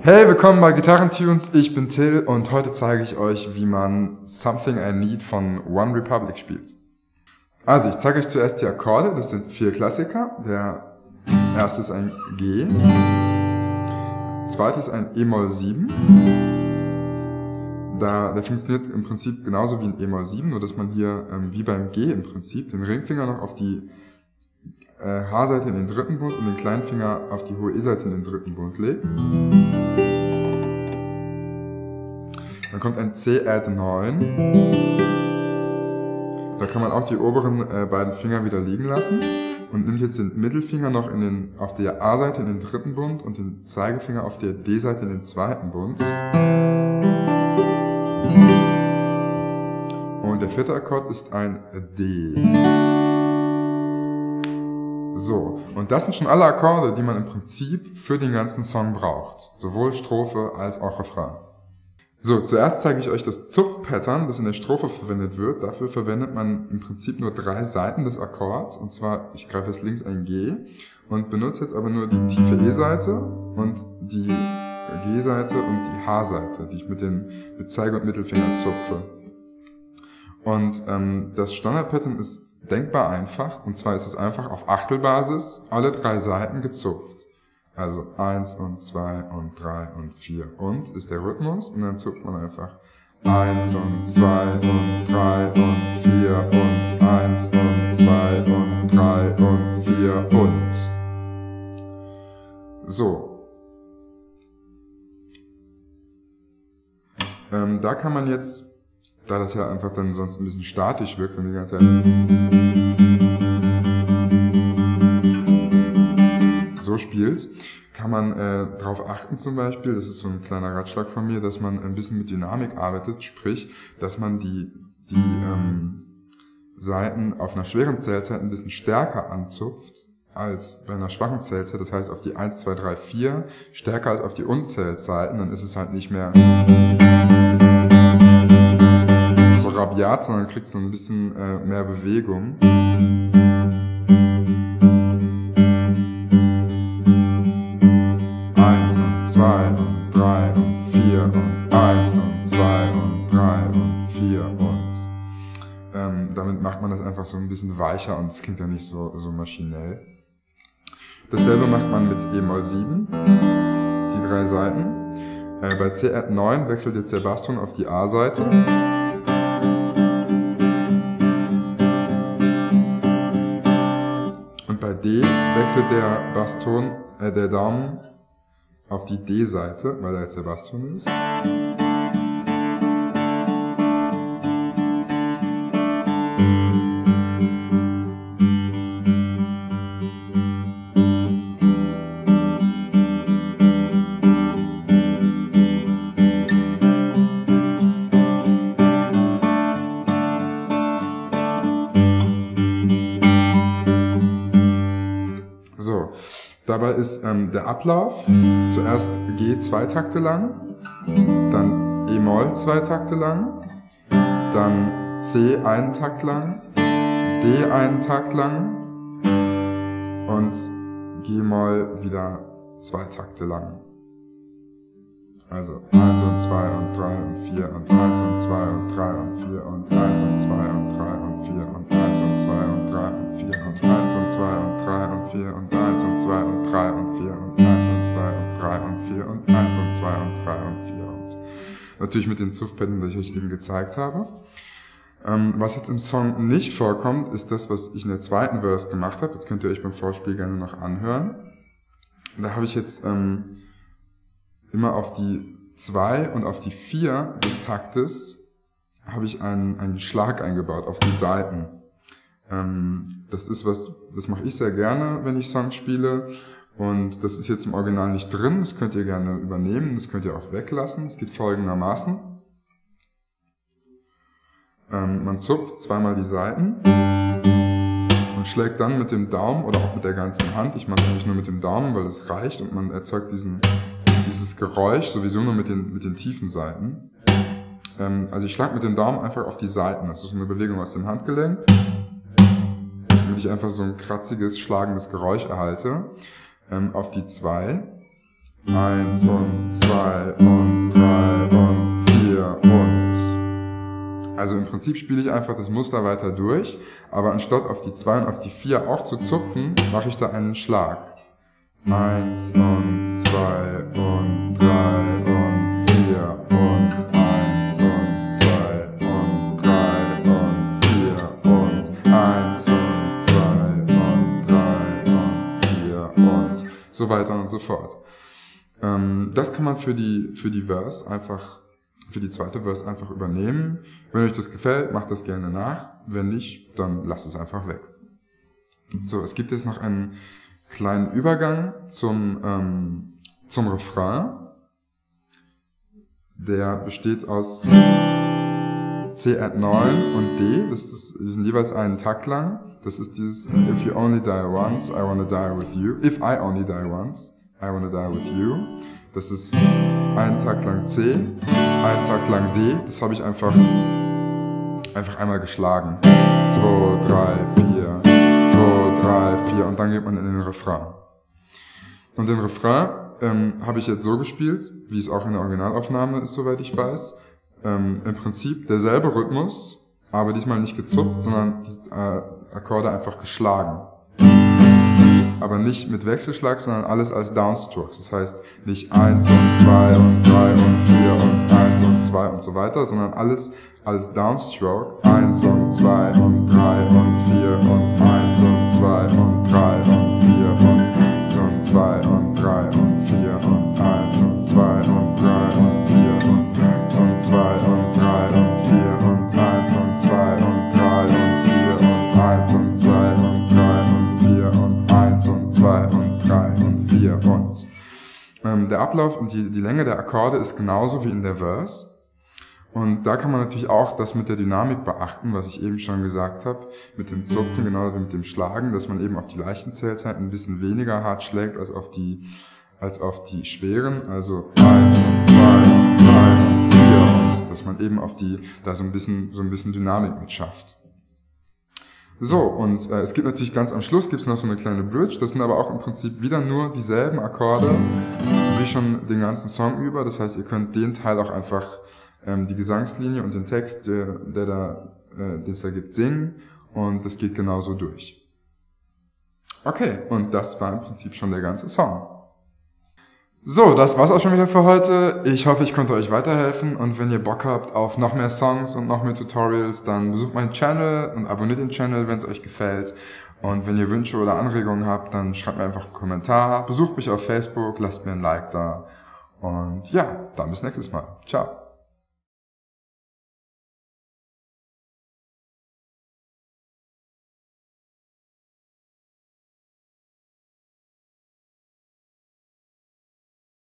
Hey, willkommen bei Gitarrentunes, ich bin Till und heute zeige ich euch, wie man Something I Need von One Republic spielt. Also, ich zeige euch zuerst die Akkorde, das sind 4 Klassiker. Der erste ist ein G, der zweite ist ein e-Moll 7. Der funktioniert im Prinzip genauso wie ein e-Moll 7, nur dass man hier wie beim G im Prinzip den Ringfinger noch auf die H-Seite in den dritten Bund und den kleinen Finger auf die hohe E-Seite in den dritten Bund legt. Dann kommt ein C-Add 9. Da kann man auch die oberen beiden Finger wieder liegen lassen und nimmt jetzt den Mittelfinger noch auf der A-Seite in den dritten Bund und den Zeigefinger auf der D-Seite in den zweiten Bund. Und der vierte Akkord ist ein D. So, und das sind schon alle Akkorde, die man im Prinzip für den ganzen Song braucht. Sowohl Strophe als auch Refrain. So, zuerst zeige ich euch das Zupf-Pattern, das in der Strophe verwendet wird. Dafür verwendet man im Prinzip nur 3 Seiten des Akkords. Und zwar, ich greife jetzt links ein G und benutze jetzt aber nur die tiefe E-Seite und die G-Seite und die H-Seite, die ich mit Zeige- und Mittelfinger zupfe. Und das Standard-Pattern ist denkbar einfach, und zwar ist es einfach auf Achtelbasis alle 3 Seiten gezupft. Also 1 und 2 und 3 und 4 und ist der Rhythmus und dann zupft man einfach 1 und 2 und 3 und 4 und 1 und 2 und 3 und 4 und. So. Da kann man jetzt, da das ja einfach dann sonst ein bisschen statisch wirkt, wenn die ganze Zeit so spielt, kann man darauf achten zum Beispiel, das ist so ein kleiner Ratschlag von mir, dass man ein bisschen mit Dynamik arbeitet, sprich, dass man die Saiten auf einer schweren Zählzeit ein bisschen stärker anzupft als bei einer schwachen Zählzeit, das heißt auf die 1, 2, 3, 4, stärker als auf die Unzählzeiten, dann ist es halt nicht mehr so rabiat, sondern kriegt so ein bisschen mehr Bewegung. 2 und 3 und 4 und 1 und 2 und 3 und 4 und damit macht man das einfach so ein bisschen weicher und es klingt ja nicht so maschinell. Dasselbe macht man mit e-Moll 7, die 3 Seiten. Bei C-Add 9 wechselt jetzt der Basston auf die A-Seite. Und bei D wechselt der Daumen auf die D-Seite, weil da jetzt der Basston ist. So. Dabei ist der Ablauf zuerst G 2 Takte lang, dann e-Moll 2 Takte lang, dann C 1 Takt lang, D 1 Takt lang und G-Moll wieder 2 Takte lang. Also 1 und 2 und 3 und 4 und 1 und 2 und 3 und 4 und 1 und 2 und 3 und 4 und 1 und 2 und 3 und 4 und 1 und 2 und 3 und 4 und 1 und 2 und 3 und 4 und 1 und 2 und 3 und 4 und 1 und 2 und 3 und 4 und natürlich mit den Zupfpattern, die ich euch eben gezeigt habe. Was jetzt im Song nicht vorkommt, ist das, was ich in der zweiten Verse gemacht habe. Das könnt ihr euch beim Vorspiel gerne noch anhören. Da habe ich jetzt immer auf die 2 und auf die 4 des Taktes habe ich einen Schlag eingebaut auf die Seiten. Das ist das mache ich sehr gerne, wenn ich Songs spiele. Und das ist jetzt im Original nicht drin, das könnt ihr gerne übernehmen, das könnt ihr auch weglassen. Es geht folgendermaßen. Man zupft zweimal die Seiten und schlägt dann mit dem Daumen oder auch mit der ganzen Hand. Ich mache es eigentlich nur mit dem Daumen, weil es reicht und man erzeugt dieses Geräusch sowieso nur mit den tiefen Seiten. Also ich schlage mit dem Daumen einfach auf die Seiten. Das ist eine Bewegung aus dem Handgelenk, damit ich einfach so ein kratziges, schlagendes Geräusch erhalte. Auf die 2. 1 und 2 und 3 und 4 und... Also im Prinzip spiele ich einfach das Muster weiter durch, aber anstatt auf die 2 und auf die 4 auch zu zupfen, mache ich da einen Schlag. 1 und 2 und 3 und 4 und 1 und 2 und 3 und 4 und 1 und 2 und 3 und 4 und so weiter und so fort. Das kann man für die Verse einfach, für die zweite Verse einfach übernehmen. Wenn euch das gefällt, macht das gerne nach. Wenn nicht, dann lasst es einfach weg. So, es gibt jetzt noch einen kleinen Übergang zum Refrain. Der besteht aus C at 9 und D. Die sind jeweils einen Takt lang. Das ist dieses If you only die once, I wanna die with you. If I only die once, I wanna die with you. Das ist ein Takt lang C, ein Takt lang D. Das habe ich einfach einmal geschlagen. 2, 3, 4, 2, 3, 4 und dann geht man in den Refrain. Und den Refrain habe ich jetzt so gespielt, wie es auch in der Originalaufnahme ist, soweit ich weiß. Im Prinzip derselbe Rhythmus, aber diesmal nicht gezupft, sondern die Akkorde einfach geschlagen. Aber nicht mit Wechselschlag, sondern alles als Downstrokes. Das heißt nicht 1 und 2 und 3 und 4 und 1 und 2 und so weiter, sondern alles als Downstroke. 1 und 2 und 3 und 4 und 1 und 2 und 3 und 4 und 1 und 2 und 3 und 4 und 1 und 2 und 3 und 4 und 1 und 2 und 3 und 4 und 1 und 2 und 3 und 4 und 1 und 2 und 3 und 4 und 1 und 2 und 3 und 4 und... Der Ablauf und die Länge der Akkorde ist genauso wie in der Verse. Und da kann man natürlich auch das mit der Dynamik beachten, was ich eben schon gesagt habe, mit dem Zupfen, genau wie mit dem Schlagen, dass man eben auf die leichten Zählzeiten ein bisschen weniger hart schlägt als auf die schweren, also 1 und 2 und 3 und 4 und dass man eben auf die, da so ein bisschen Dynamik mit schafft. So, und es gibt natürlich ganz am Schluss gibt's noch so eine kleine Bridge, das sind aber auch im Prinzip wieder nur dieselben Akkorde, wie schon den ganzen Song über, das heißt, ihr könnt den Teil auch einfach die Gesangslinie und den Text, den es da gibt, singen und das geht genauso durch. Okay, und das war im Prinzip schon der ganze Song. So, das war's auch schon wieder für heute. Ich hoffe, ich konnte euch weiterhelfen und wenn ihr Bock habt auf noch mehr Songs und noch mehr Tutorials, dann besucht meinen Channel und abonniert den Channel, wenn es euch gefällt. Und wenn ihr Wünsche oder Anregungen habt, dann schreibt mir einfach einen Kommentar, besucht mich auf Facebook, lasst mir ein Like da und ja, dann bis nächstes Mal. Ciao.